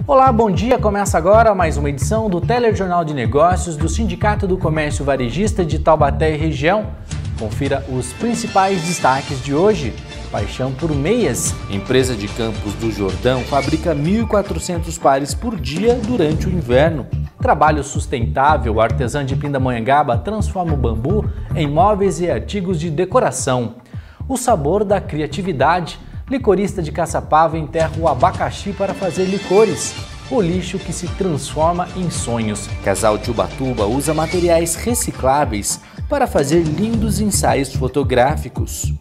Olá, bom dia! Começa agora mais uma edição do Telejornal de Negócios do Sindicato do Comércio Varejista de Taubaté e região. Confira os principais destaques de hoje. Paixão por meias. Empresa de Campos do Jordão fabrica 1.400 pares por dia durante o inverno. Trabalho sustentável. O artesã de Pindamonhangaba transforma o bambu em móveis e artigos de decoração. O sabor da criatividade. Licorista de Caçapava enterra o abacaxi para fazer licores. O lixo que se transforma em sonhos. Casal de Ubatuba usa materiais recicláveis para fazer lindos ensaios fotográficos.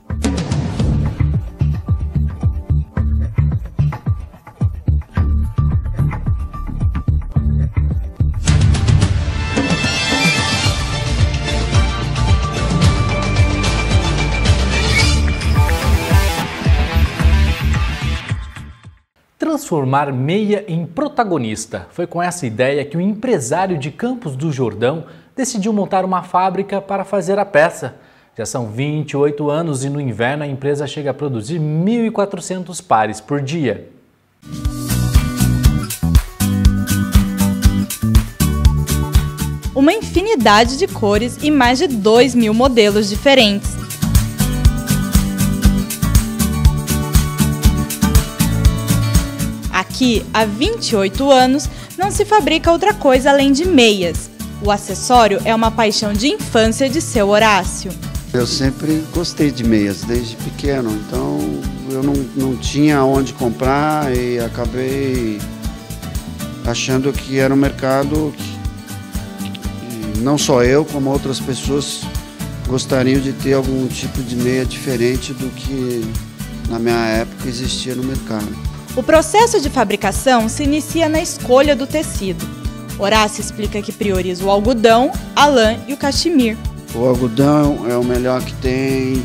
Transformar meia em protagonista. Foi com essa ideia que o empresário de Campos do Jordão decidiu montar uma fábrica para fazer a peça. Já são 28 anos e no inverno a empresa chega a produzir 1.400 pares por dia. Uma infinidade de cores e mais de 2.000 modelos diferentes. Aqui, há 28 anos, não se fabrica outra coisa além de meias. O acessório é uma paixão de infância de seu Horácio. Eu sempre gostei de meias, desde pequeno, então eu não tinha onde comprar e acabei achando que era um mercado que não só eu, como outras pessoas gostariam de ter algum tipo de meia diferente do que na minha época existia no mercado. O processo de fabricação se inicia na escolha do tecido. Horácio explica que prioriza o algodão, a lã e o cachemir. O algodão é o melhor que tem,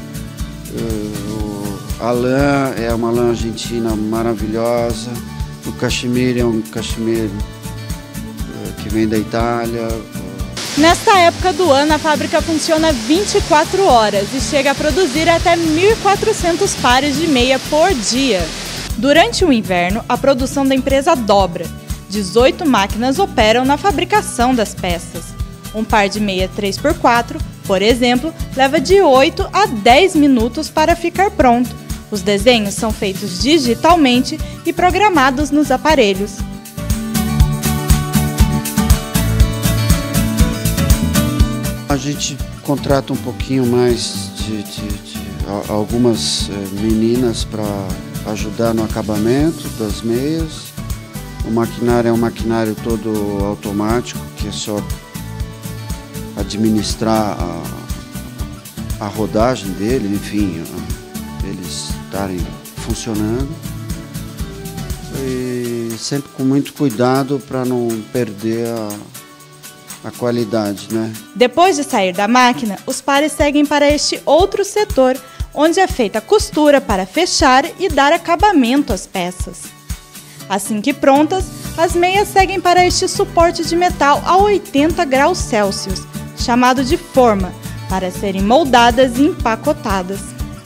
a lã é uma lã argentina maravilhosa, o cachemir é um cachemir que vem da Itália. Nesta época do ano, a fábrica funciona 24 horas e chega a produzir até 1.400 pares de meia por dia. Durante o inverno, a produção da empresa dobra. 18 máquinas operam na fabricação das peças. Um par de meia 3x4, por exemplo, leva de 8 a 10 minutos para ficar pronto. Os desenhos são feitos digitalmente e programados nos aparelhos. A gente contrata um pouquinho mais de algumas meninas para ajudar no acabamento das meias. O maquinário é um maquinário todo automático, que é só administrar a rodagem dele, enfim, eles estarem funcionando. E sempre com muito cuidado para não perder a qualidade, né? Depois de sair da máquina, os pares seguem para este outro setor, onde é feita a costura para fechar e dar acabamento às peças. Assim que prontas, as meias seguem para este suporte de metal a 80 graus Celsius, chamado de forma, para serem moldadas e empacotadas.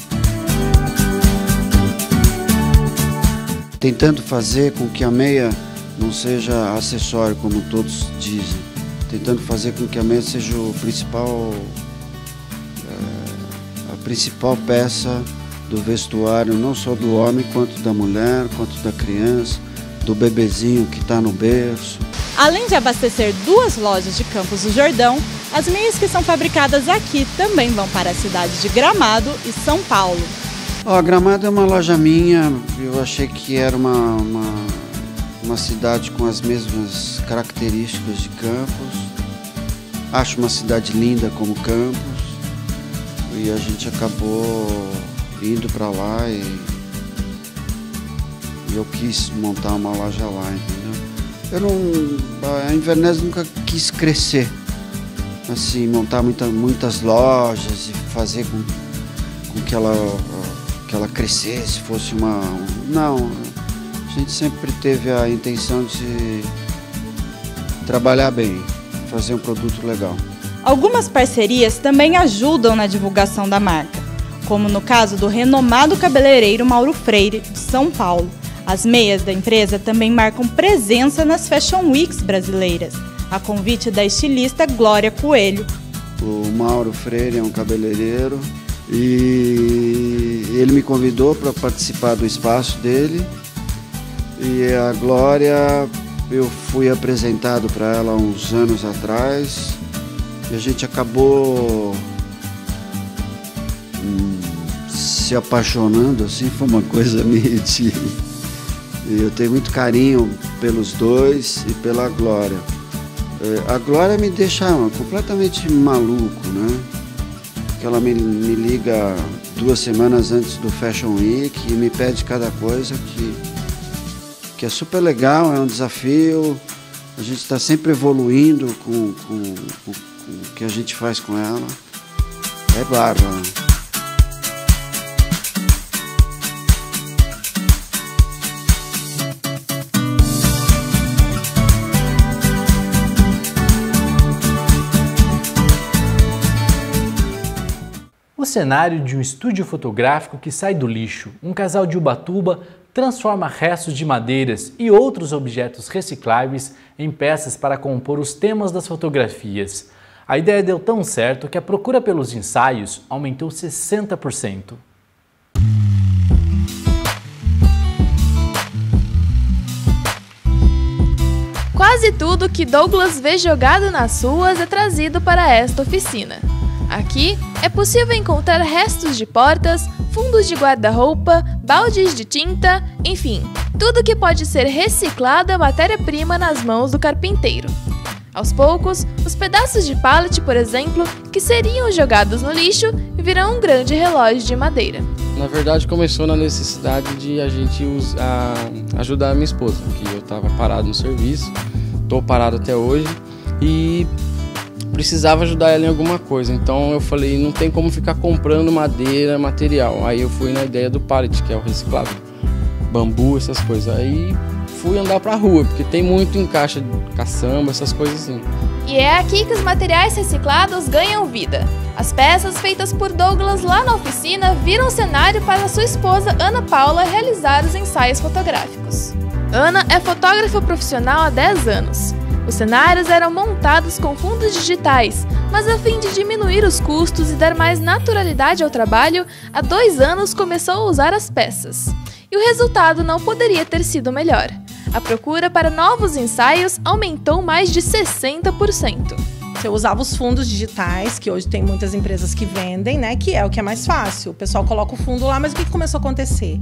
Tentando fazer com que a meia não seja acessório, como todos dizem. Tentando fazer com que a meia seja o principal peça do vestuário, não só do homem, quanto da mulher, quanto da criança, do bebezinho que está no berço. Além de abastecer 2 lojas de Campos do Jordão, as meias que são fabricadas aqui também vão para as cidades de Gramado e São Paulo. Gramado é uma loja minha, eu achei que era uma cidade com as mesmas características de Campos. Acho uma cidade linda como Campos. E a gente acabou indo para lá e eu quis montar uma loja lá, entendeu? A Inverness nunca quis crescer, assim, montar muitas lojas e fazer com que ela crescesse, fosse Não, a gente sempre teve a intenção de trabalhar bem, fazer um produto legal. Algumas parcerias também ajudam na divulgação da marca, como no caso do renomado cabeleireiro Mauro Freire, de São Paulo. As meias da empresa também marcam presença nas Fashion Weeks brasileiras, a convite da estilista Glória Coelho. O Mauro Freire é um cabeleireiro e ele me convidou para participar do espaço dele. E a Glória, eu fui apresentado para ela uns anos atrás e a gente acabou se apaixonando, assim, foi uma coisa meio de... Eu tenho muito carinho pelos dois e pela Glória. A Glória me deixa completamente maluco, né? Porque ela me liga 2 semanas antes do Fashion Week e me pede cada coisa que é super legal, é um desafio. A gente está sempre evoluindo com o que a gente faz com ela. É bárbaro. O cenário de um estúdio fotográfico que sai do lixo. Um casal de Ubatuba transforma restos de madeiras e outros objetos recicláveis em peças para compor os temas das fotografias. A ideia deu tão certo que a procura pelos ensaios aumentou 60%. Quase tudo que Douglas vê jogado nas ruas é trazido para esta oficina. Aqui é possível encontrar restos de portas, fundos de guarda-roupa, baldes de tinta, enfim, tudo que pode ser reciclado é matéria-prima nas mãos do carpinteiro. Aos poucos, os pedaços de pallet, por exemplo, que seriam jogados no lixo, virão um grande relógio de madeira. Na verdade, começou na necessidade de a gente ajudar a minha esposa, que eu estava parado no serviço, estou parado até hoje e precisava ajudar ela em alguma coisa. Então eu falei, não tem como ficar comprando madeira, material. Aí eu fui na ideia do pallet, que é o reciclável, bambu, essas coisas. Aí fui andar pra rua, porque tem muito em caixa de caçamba, essas coisas assim. E é aqui que os materiais reciclados ganham vida. As peças feitas por Douglas lá na oficina viram cenário para sua esposa Ana Paula realizar os ensaios fotográficos. Ana é fotógrafa profissional há 10 anos. Os cenários eram montados com fundos digitais, mas a fim de diminuir os custos e dar mais naturalidade ao trabalho, há 2 anos começou a usar as peças. E o resultado não poderia ter sido melhor. A procura para novos ensaios aumentou mais de 60%. Eu usava os fundos digitais, que hoje tem muitas empresas que vendem, né? Que é o que é mais fácil. O pessoal coloca o fundo lá, mas o que começou a acontecer?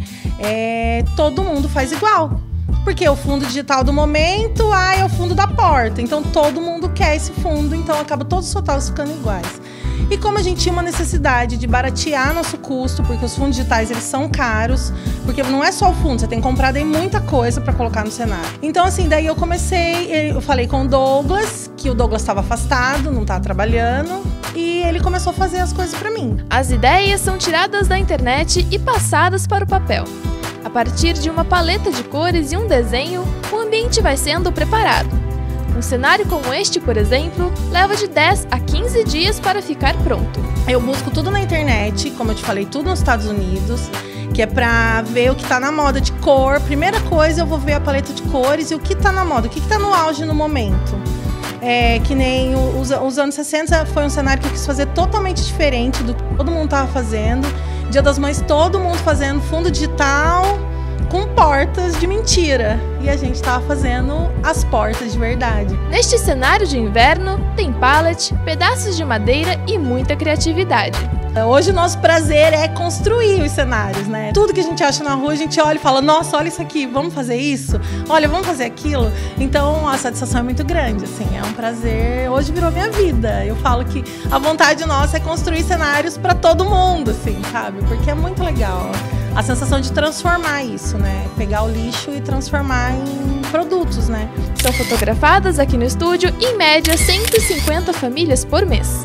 Todo mundo faz igual. Porque o fundo digital do momento, é o fundo da porta. Então todo mundo quer esse fundo, então acaba todos os fotógrafos ficando iguais. E como a gente tinha uma necessidade de baratear nosso custo, porque os fundos digitais eles são caros, porque não é só o fundo, você tem que comprar daí muita coisa para colocar no cenário. Então assim, daí eu falei com o Douglas, que o Douglas estava afastado, não estava trabalhando, e ele começou a fazer as coisas para mim. As ideias são tiradas da internet e passadas para o papel. A partir de uma paleta de cores e um desenho, o ambiente vai sendo preparado. Um cenário como este, por exemplo, leva de 10 a 15 dias para ficar pronto. Eu busco tudo na internet, como eu te falei, tudo nos Estados Unidos, que é pra ver o que tá na moda de cor. Primeira coisa, eu vou ver a paleta de cores e o que tá na moda, o que tá no auge no momento. Que nem os anos 60 foi um cenário que eu quis fazer totalmente diferente do que todo mundo tava fazendo. Dia das Mães, todo mundo fazendo fundo digital com portas de mentira. E a gente tava fazendo as portas de verdade. Neste cenário de inverno, tem pallet, pedaços de madeira e muita criatividade. Hoje o nosso prazer é construir os cenários, né? Tudo que a gente acha na rua, a gente olha e fala, nossa, olha isso aqui, vamos fazer isso? Olha, vamos fazer aquilo? Então a satisfação é muito grande, assim, é um prazer. Hoje virou minha vida. Eu falo que a vontade nossa é construir cenários para todo mundo, assim, sabe? Porque é muito legal a sensação de transformar isso, né? Pegar o lixo e transformar em produtos, né? São fotografadas aqui no estúdio, em média, 150 famílias por mês.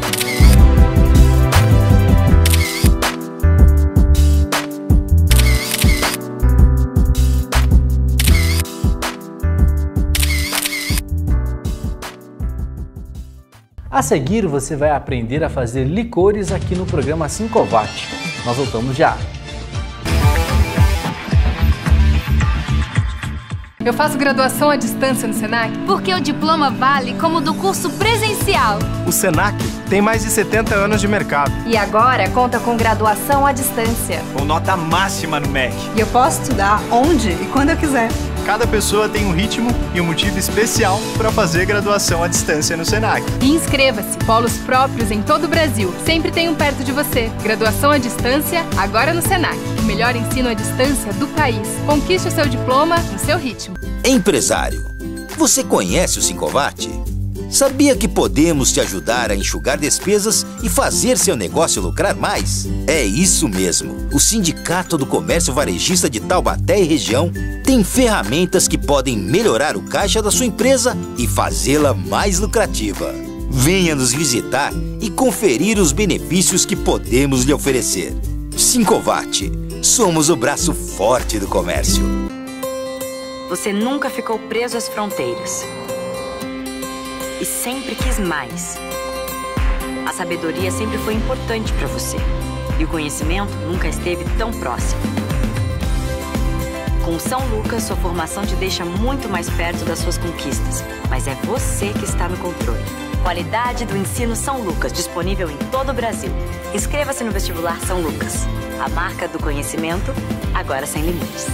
A seguir, você vai aprender a fazer licores aqui no programa Sincovat. Nós voltamos já! Eu faço graduação à distância no Senac. Porque o diploma vale como do curso presencial. O Senac tem mais de 70 anos de mercado. E agora conta com graduação à distância. Com nota máxima no MEC. E eu posso estudar onde e quando eu quiser. Cada pessoa tem um ritmo e um motivo especial para fazer graduação à distância no Senac. E inscreva-se. Polos próprios em todo o Brasil. Sempre tem um perto de você. Graduação à distância, agora no Senac. O melhor ensino à distância do país. Conquiste o seu diploma no seu ritmo. Empresário, você conhece o Sincovate? Sabia que podemos te ajudar a enxugar despesas e fazer seu negócio lucrar mais? É isso mesmo! O Sindicato do Comércio Varejista de Taubaté e região tem ferramentas que podem melhorar o caixa da sua empresa e fazê-la mais lucrativa. Venha nos visitar e conferir os benefícios que podemos lhe oferecer. Sincovate, somos o braço forte do comércio. Você nunca ficou preso às fronteiras. E sempre quis mais. A sabedoria sempre foi importante para você. E o conhecimento nunca esteve tão próximo. Com São Lucas, sua formação te deixa muito mais perto das suas conquistas. Mas é você que está no controle. Qualidade do ensino São Lucas, disponível em todo o Brasil. Inscreva-se no vestibular São Lucas. A marca do conhecimento, agora sem limites.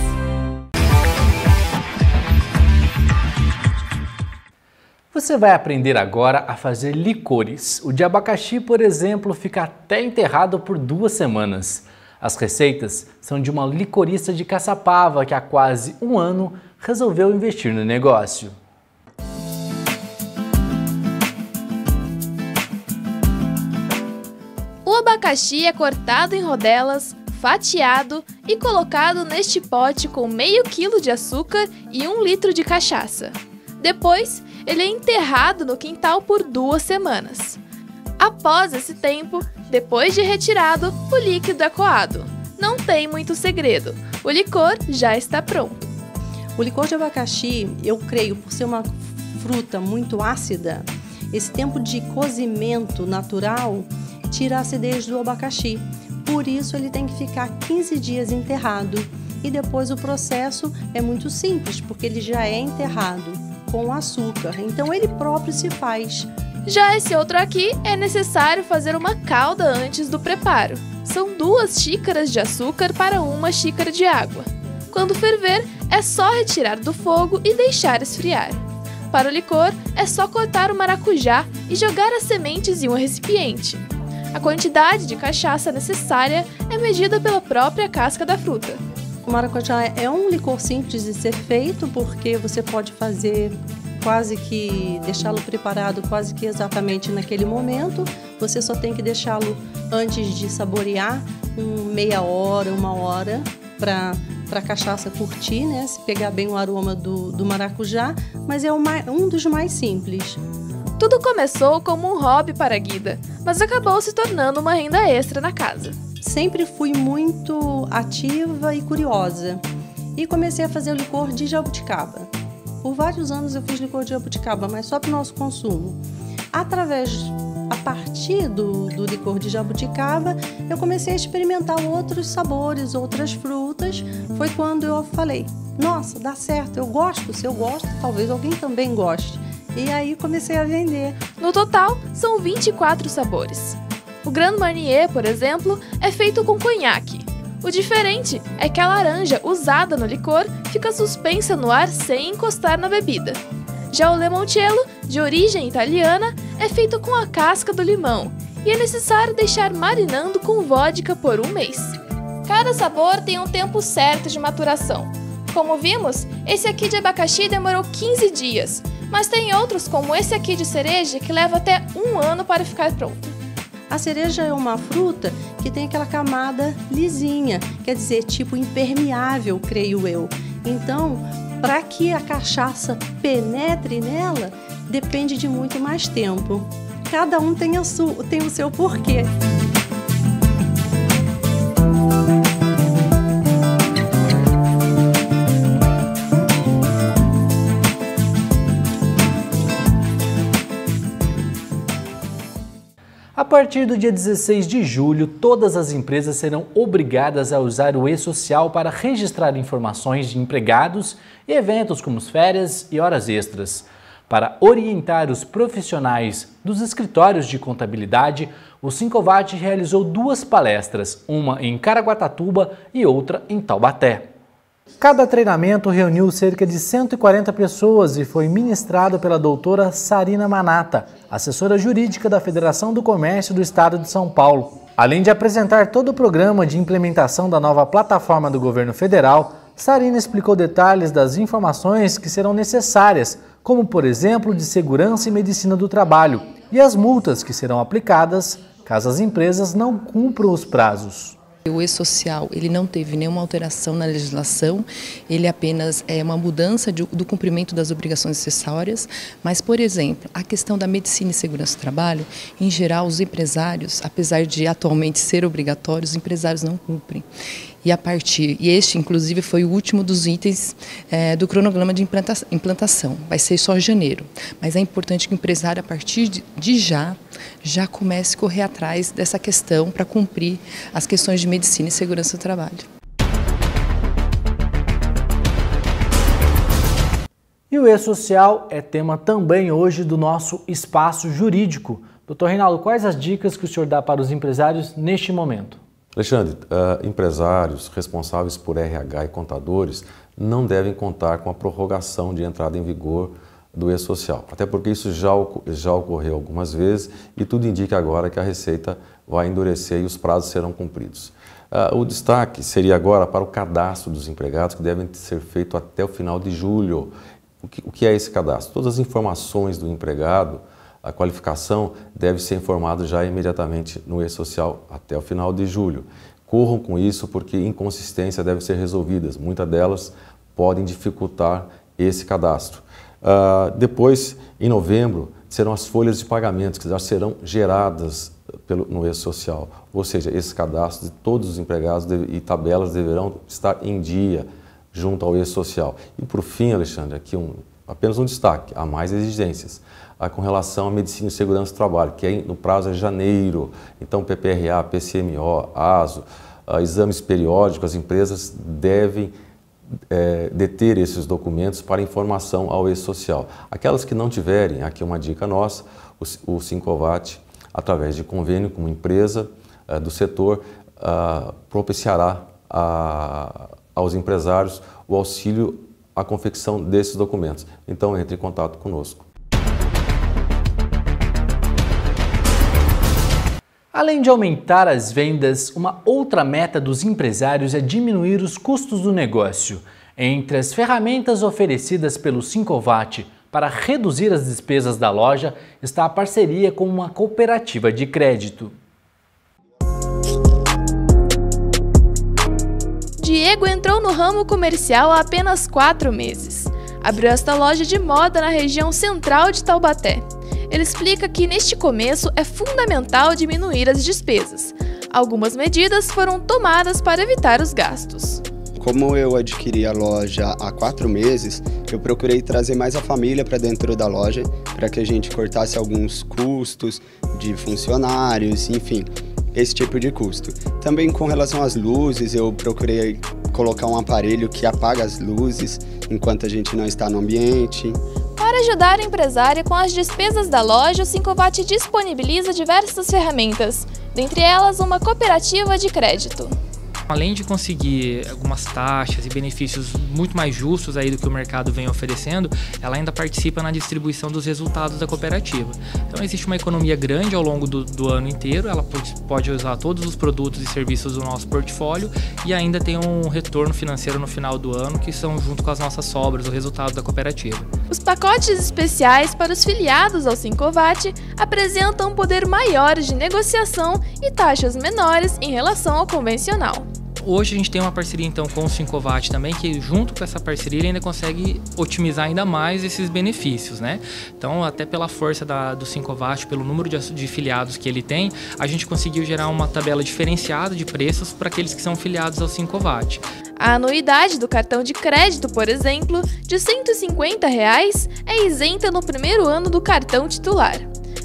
Você vai aprender agora a fazer licores. O de abacaxi, por exemplo, fica até enterrado por 2 semanas. As receitas são de uma licorista de Caçapava que há quase 1 ano resolveu investir no negócio. O abacaxi é cortado em rodelas, fatiado e colocado neste pote com meio quilo de açúcar e 1 litro de cachaça. Depois, ele é enterrado no quintal por 2 semanas. Após esse tempo, depois de retirado, o líquido é coado. Não tem muito segredo, o licor já está pronto. O licor de abacaxi, eu creio, por ser uma fruta muito ácida, esse tempo de cozimento natural tira a acidez do abacaxi. Por isso ele tem que ficar 15 dias enterrado. E depois o processo é muito simples, porque ele já é enterrado com açúcar, então ele próprio se faz. Já esse outro aqui é necessário fazer uma calda antes do preparo. São 2 xícaras de açúcar para 1 xícara de água. Quando ferver, é só retirar do fogo e deixar esfriar. Para o licor, é só cortar o maracujá e jogar as sementes em um recipiente. A quantidade de cachaça necessária é medida pela própria casca da fruta. O maracujá é um licor simples de ser feito, porque você pode fazer quase que, deixá-lo preparado quase que exatamente naquele momento. Você só tem que deixá-lo antes de saborear, meia hora, 1 hora, para a cachaça curtir, né? Se pegar bem o aroma do maracujá, mas é um dos mais simples. Tudo começou como um hobby para Guida, mas acabou se tornando uma renda extra na casa. Sempre fui muito ativa e curiosa e comecei a fazer o licor de jabuticaba. Por vários anos eu fiz licor de jabuticaba, mas só para o nosso consumo. A partir do licor de jabuticaba, eu comecei a experimentar outros sabores, outras frutas. Foi quando eu falei, nossa, dá certo, eu gosto, se eu gosto, talvez alguém também goste. E aí comecei a vender. No total, são 24 sabores. O Grand Marnier, por exemplo, é feito com conhaque. O diferente é que a laranja usada no licor fica suspensa no ar sem encostar na bebida. Já o limoncello, de origem italiana, é feito com a casca do limão e é necessário deixar marinando com vodka por 1 mês. Cada sabor tem um tempo certo de maturação. Como vimos, esse aqui de abacaxi demorou 15 dias, mas tem outros como esse aqui de cereja que leva até 1 ano para ficar pronto. A cereja é uma fruta que tem aquela camada lisinha, quer dizer, tipo impermeável, creio eu. Então, para que a cachaça penetre nela, depende de muito mais tempo. Cada um tem o seu porquê. A A partir do dia 16 de julho, todas as empresas serão obrigadas a usar o e-social para registrar informações de empregados e eventos como férias e horas extras. Para orientar os profissionais dos escritórios de contabilidade, o Sincovat realizou 2 palestras, uma em Caraguatatuba e outra em Taubaté. Cada treinamento reuniu cerca de 140 pessoas e foi ministrado pela doutora Sarina Manata, assessora jurídica da Federação do Comércio do Estado de São Paulo. Além de apresentar todo o programa de implementação da nova plataforma do governo federal, Sarina explicou detalhes das informações que serão necessárias, como, por exemplo, de segurança e medicina do trabalho, e as multas que serão aplicadas caso as empresas não cumpram os prazos. O e-social ele não teve nenhuma alteração na legislação, ele apenas é uma mudança do cumprimento das obrigações acessórias, mas, por exemplo, a questão da medicina e segurança do trabalho, em geral, os empresários, apesar de atualmente ser obrigatório, os empresários não cumprem. E este, inclusive, foi o último dos itens do cronograma de implantação. Vai ser só em janeiro. Mas é importante que o empresário, a partir de já comece a correr atrás dessa questão para cumprir as questões de medicina e segurança do trabalho. E o e-social é tema também hoje do nosso espaço jurídico. Dr. Reinaldo, quais as dicas que o senhor dá para os empresários neste momento? Alexandre, empresários responsáveis por RH e contadores não devem contar com a prorrogação de entrada em vigor do e-social, até porque isso já ocorreu algumas vezes e tudo indica agora que a Receita vai endurecer e os prazos serão cumpridos. O destaque seria agora para o cadastro dos empregados, que devem ser feito até o final de julho. O que é esse cadastro? Todas as informações do empregado, a qualificação deve ser informada já imediatamente no e-social até o final de julho. Corram com isso porque inconsistências devem ser resolvidas. Muitas delas podem dificultar esse cadastro. Depois, em novembro, serão as folhas de pagamentos que já serão geradas no e-social. Ou seja, esses cadastros de todos os empregados e tabelas deverão estar em dia junto ao e-social. E por fim, Alexandre, aqui apenas um destaque, há mais exigências com relação à medicina e segurança do trabalho, que no prazo é janeiro. Então, PPRA, PCMO, ASO, exames periódicos, as empresas devem deter esses documentos para informação ao e-social. Aquelas que não tiverem, aqui uma dica nossa, o Sincovat, através de convênio com uma empresa do setor, propiciará aos empresários o auxílio à confecção desses documentos. Então, entre em contato conosco. Além de aumentar as vendas, uma outra meta dos empresários é diminuir os custos do negócio. Entre as ferramentas oferecidas pelo Sincovat para reduzir as despesas da loja está a parceria com uma cooperativa de crédito. Diego entrou no ramo comercial há apenas 4 meses. Abriu esta loja de moda na região central de Taubaté. Ele explica que neste começo é fundamental diminuir as despesas. Algumas medidas foram tomadas para evitar os gastos. Como eu adquiri a loja há 4 meses, eu procurei trazer mais a família para dentro da loja, para que a gente cortasse alguns custos de funcionários, enfim, esse tipo de custo. Também com relação às luzes, eu procurei colocar um aparelho que apaga as luzes enquanto a gente não está no ambiente. Para ajudar o empresário com as despesas da loja, o Sincovat disponibiliza diversas ferramentas, dentre elas uma cooperativa de crédito. Além de conseguir algumas taxas e benefícios muito mais justos aí do que o mercado vem oferecendo, ela ainda participa na distribuição dos resultados da cooperativa. Então existe uma economia grande ao longo do ano inteiro, ela pode usar todos os produtos e serviços do nosso portfólio e ainda tem um retorno financeiro no final do ano, que são junto com as nossas sobras, o resultado da cooperativa. Os pacotes especiais para os filiados ao Sincovat apresentam um poder maior de negociação e taxas menores em relação ao convencional. Hoje a gente tem uma parceria então com o Sincovat também, que junto com essa parceria ele ainda consegue otimizar ainda mais esses benefícios, né? Então, até pela força do Sincovat, pelo número de filiados que ele tem, a gente conseguiu gerar uma tabela diferenciada de preços para aqueles que são filiados ao Sincovat. A anuidade do cartão de crédito, por exemplo, de R$ 150 é isenta no primeiro ano do cartão titular.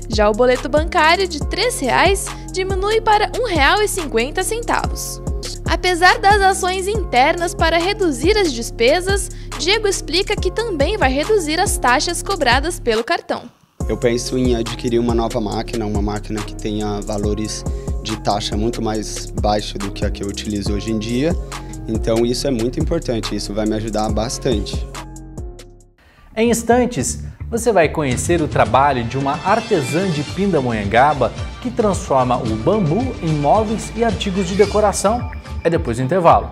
Já o boleto bancário de R$ 3,00 diminui para R$ 1,50. Apesar das ações internas para reduzir as despesas, Diego explica que também vai reduzir as taxas cobradas pelo cartão. Eu penso em adquirir uma nova máquina, uma máquina que tenha valores de taxa muito mais baixos do que a que eu utilizo hoje em dia. Então isso é muito importante, isso vai me ajudar bastante. Em instantes, você vai conhecer o trabalho de uma artesã de Pindamonhangaba que transforma o bambu em móveis e artigos de decoração. É depois do intervalo.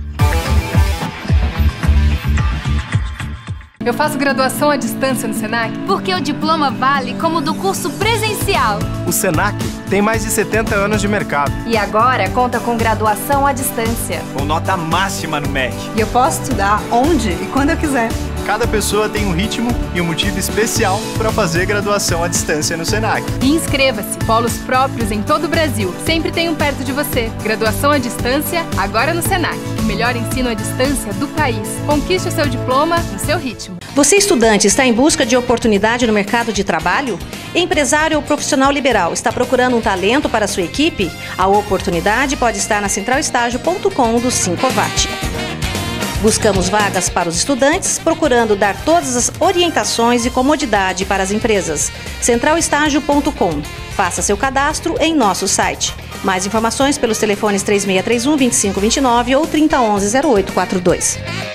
Eu faço graduação à distância no Senac porque o diploma vale como do curso presencial. O Senac tem mais de 70 anos de mercado. E agora conta com graduação à distância. Com nota máxima no MEC. E eu posso estudar onde e quando eu quiser. Cada pessoa tem um ritmo e um motivo especial para fazer graduação à distância no Senac. E inscreva-se. Polos próprios em todo o Brasil. Sempre tem um perto de você. Graduação à distância, agora no Senac. O melhor ensino à distância do país. Conquiste o seu diploma no seu ritmo. Você, estudante, está em busca de oportunidade no mercado de trabalho? Empresário ou profissional liberal, está procurando um talento para a sua equipe? A oportunidade pode estar na centralestágio.com do Sincovat. Buscamos vagas para os estudantes, procurando dar todas as orientações e comodidade para as empresas. centralestágio.com. Faça seu cadastro em nosso site. Mais informações pelos telefones 3631-2529 ou 3011-0842.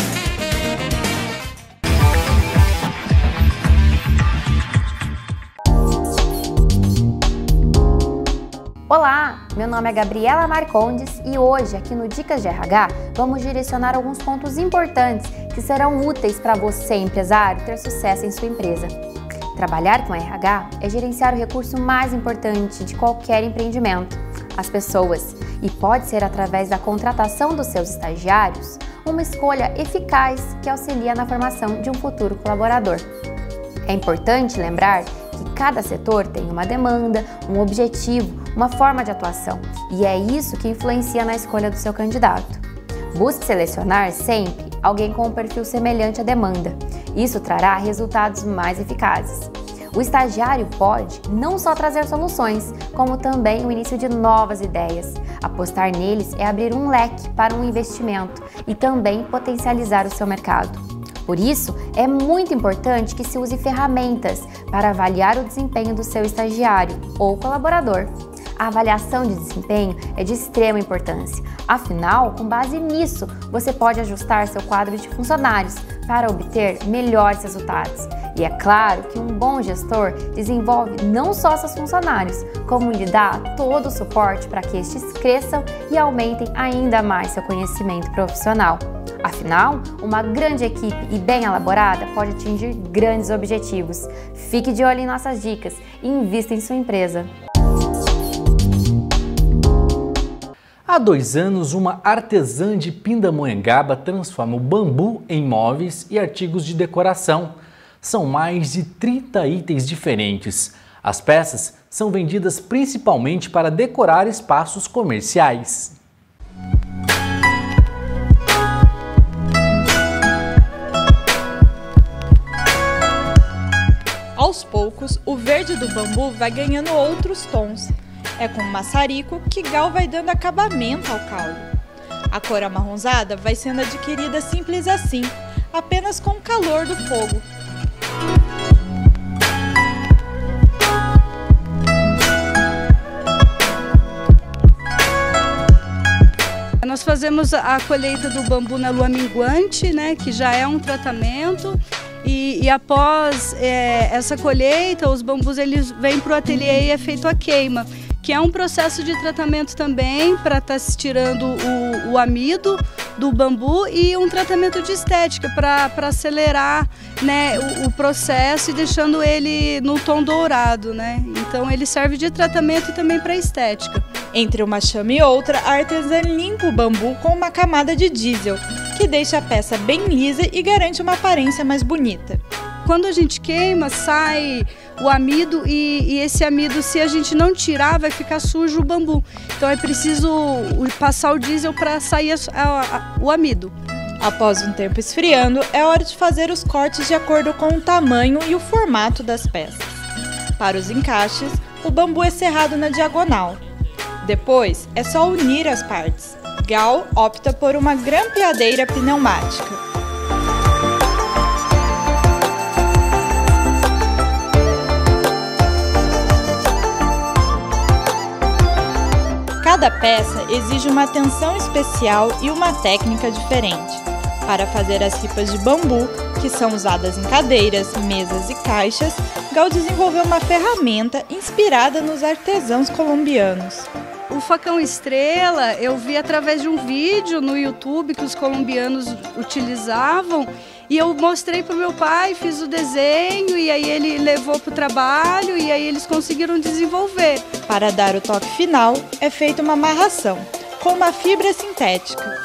Olá, meu nome é Gabriela Marcondes e hoje, aqui no Dicas de RH, vamos direcionar alguns pontos importantes que serão úteis para você, empresário, ter sucesso em sua empresa. Trabalhar com RH é gerenciar o recurso mais importante de qualquer empreendimento, as pessoas, e pode ser através da contratação dos seus estagiários uma escolha eficaz que auxilia na formação de um futuro colaborador. É importante lembrar que cada setor tem uma demanda, um objetivo, uma forma de atuação, e é isso que influencia na escolha do seu candidato. Busque selecionar sempre alguém com um perfil semelhante à demanda. Isso trará resultados mais eficazes. O estagiário pode não só trazer soluções, como também o início de novas ideias. Apostar neles é abrir um leque para um investimento e também potencializar o seu mercado. Por isso, é muito importante que se use ferramentas para avaliar o desempenho do seu estagiário ou colaborador. A avaliação de desempenho é de extrema importância. Afinal, com base nisso, você pode ajustar seu quadro de funcionários para obter melhores resultados. E é claro que um bom gestor desenvolve não só seus funcionários, como lhe dá todo o suporte para que estes cresçam e aumentem ainda mais seu conhecimento profissional. Afinal, uma grande equipe e bem elaborada pode atingir grandes objetivos. Fique de olho em nossas dicas e invista em sua empresa. Há 2 anos, uma artesã de Pindamonhangaba transforma o bambu em móveis e artigos de decoração. São mais de 30 itens diferentes. As peças são vendidas principalmente para decorar espaços comerciais. Aos poucos, o verde do bambu vai ganhando outros tons. É com o maçarico que Gal vai dando acabamento ao caule. A cor amarronzada vai sendo adquirida simples assim, apenas com o calor do fogo. Nós fazemos a colheita do bambu na lua minguante, né, que já é um tratamento. E após essa colheita, os bambus eles vêm para o ateliê e é feito a queima, que é um processo de tratamento também para estar se tirando o amido do bambu e um tratamento de estética para acelerar, né, o processo e deixando ele no tom dourado, né? Então ele serve de tratamento também para estética. Entre uma chama e outra, a artesã limpa o bambu com uma camada de diesel, que deixa a peça bem lisa e garante uma aparência mais bonita. Quando a gente queima, sai o amido e esse amido, se a gente não tirar, vai ficar sujo o bambu. Então é preciso passar o diesel para sair o amido. Após um tempo esfriando, é hora de fazer os cortes de acordo com o tamanho e o formato das peças. Para os encaixes, o bambu é serrado na diagonal. Depois, é só unir as partes. Gal opta por uma grampeadeira pneumática. Cada peça exige uma atenção especial e uma técnica diferente. Para fazer as ripas de bambu, que são usadas em cadeiras, mesas e caixas, Gal desenvolveu uma ferramenta inspirada nos artesãos colombianos. O facão estrela eu vi através de um vídeo no YouTube que os colombianos utilizavam e eu mostrei para o meu pai, fiz o desenho e aí ele levou para o trabalho e aí eles conseguiram desenvolver. Para dar o toque final, é feita uma amarração com uma fibra sintética.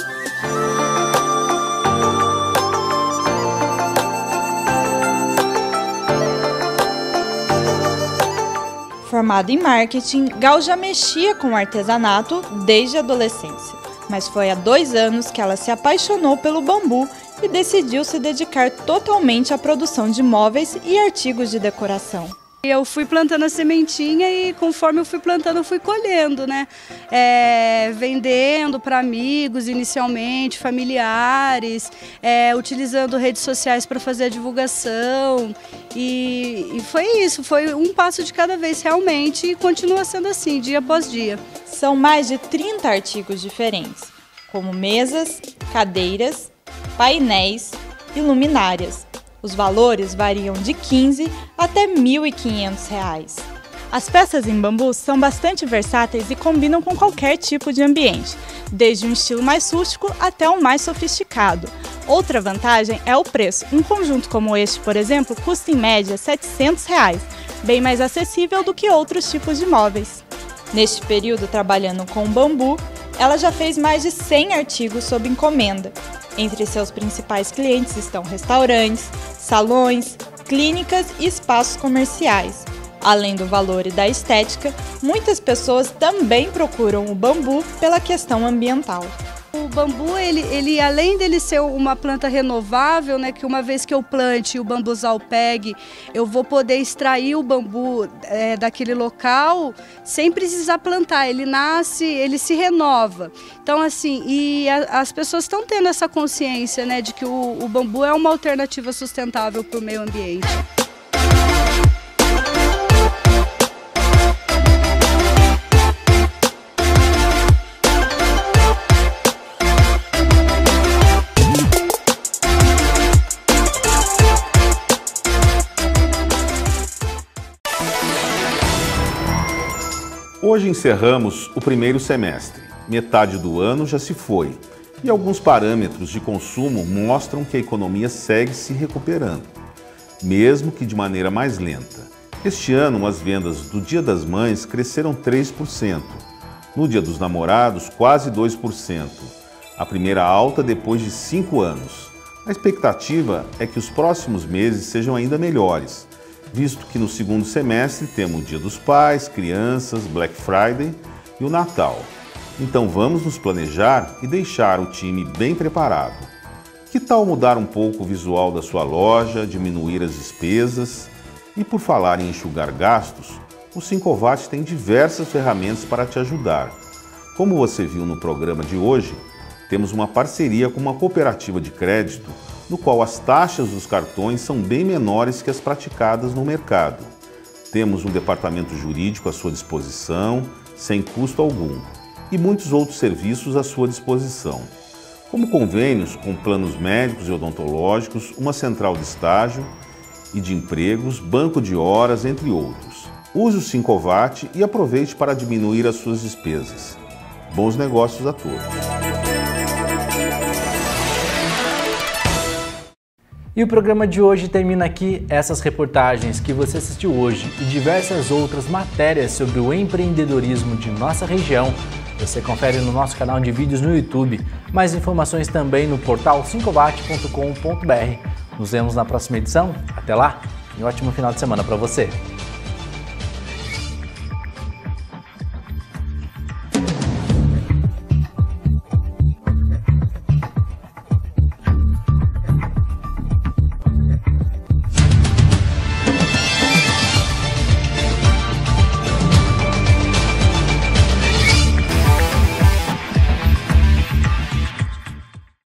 Formado em marketing, Gal já mexia com o artesanato desde a adolescência, mas foi há 2 anos que ela se apaixonou pelo bambu e decidiu se dedicar totalmente à produção de móveis e artigos de decoração. Eu fui plantando a sementinha e conforme eu fui plantando eu fui colhendo, né? Vendendo para amigos inicialmente, familiares, utilizando redes sociais para fazer a divulgação e foi isso, foi um passo de cada vez realmente e continua sendo assim, dia após dia. São mais de 30 artigos diferentes, como mesas, cadeiras, painéis e luminárias. Os valores variam de R$ 15 até R$ 1.500. As peças em bambu são bastante versáteis e combinam com qualquer tipo de ambiente, desde um estilo mais rústico até um mais sofisticado. Outra vantagem é o preço. Um conjunto como este, por exemplo, custa em média R$ 700, bem mais acessível do que outros tipos de móveis. Neste período trabalhando com bambu, ela já fez mais de 100 artigos sob encomenda. Entre seus principais clientes estão restaurantes, salões, clínicas e espaços comerciais. Além do valor e da estética, muitas pessoas também procuram o bambu pela questão ambiental. O bambu, ele além dele ser uma planta renovável, né, que uma vez que eu plante e o bambuzal pegue, eu vou poder extrair o bambu daquele local sem precisar plantar. Ele nasce, ele se renova. Então, assim, as pessoas estão tendo essa consciência, né, de que o bambu é uma alternativa sustentável para o meio ambiente. Hoje encerramos o primeiro semestre. Metade do ano já se foi e alguns parâmetros de consumo mostram que a economia segue se recuperando, mesmo que de maneira mais lenta. Este ano, as vendas do Dia das Mães cresceram 3%, no Dia dos Namorados, quase 2%, a primeira alta depois de 5 anos. A expectativa é que os próximos meses sejam ainda melhores, visto que no segundo semestre temos o Dia dos Pais, Crianças, Black Friday e o Natal. Então vamos nos planejar e deixar o time bem preparado. Que tal mudar um pouco o visual da sua loja, diminuir as despesas? E por falar em enxugar gastos, o Sincovat tem diversas ferramentas para te ajudar. Como você viu no programa de hoje, temos uma parceria com uma cooperativa de crédito no qual as taxas dos cartões são bem menores que as praticadas no mercado. Temos um departamento jurídico à sua disposição, sem custo algum, e muitos outros serviços à sua disposição, como convênios com planos médicos e odontológicos, uma central de estágio e de empregos, banco de horas, entre outros. Use o Sincovat e aproveite para diminuir as suas despesas. Bons negócios a todos! E o programa de hoje termina aqui. Essas reportagens que você assistiu hoje e diversas outras matérias sobre o empreendedorismo de nossa região, você confere no nosso canal de vídeos no YouTube. Mais informações também no portal sincovat.com.br. Nos vemos na próxima edição. Até lá e um ótimo final de semana para você!